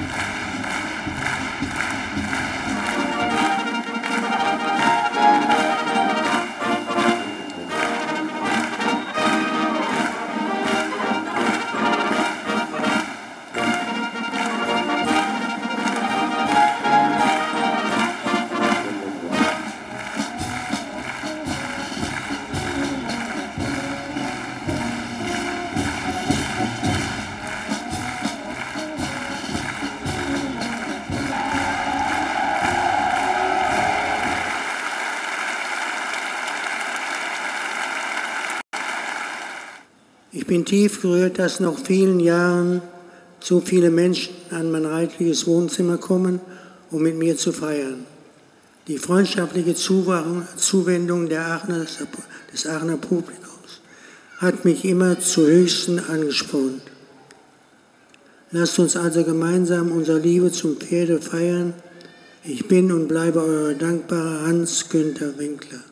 Ich bin tief gerührt, dass nach vielen Jahren so viele Menschen an mein reichliches Wohnzimmer kommen, um mit mir zu feiern. Die freundschaftliche Zuwendung des Aachener Publikums hat mich immer zu Höchsten angespornt. Lasst uns also gemeinsam unsere Liebe zum Pferde feiern. Ich bin und bleibe euer dankbarer Hans-Günter Winkler.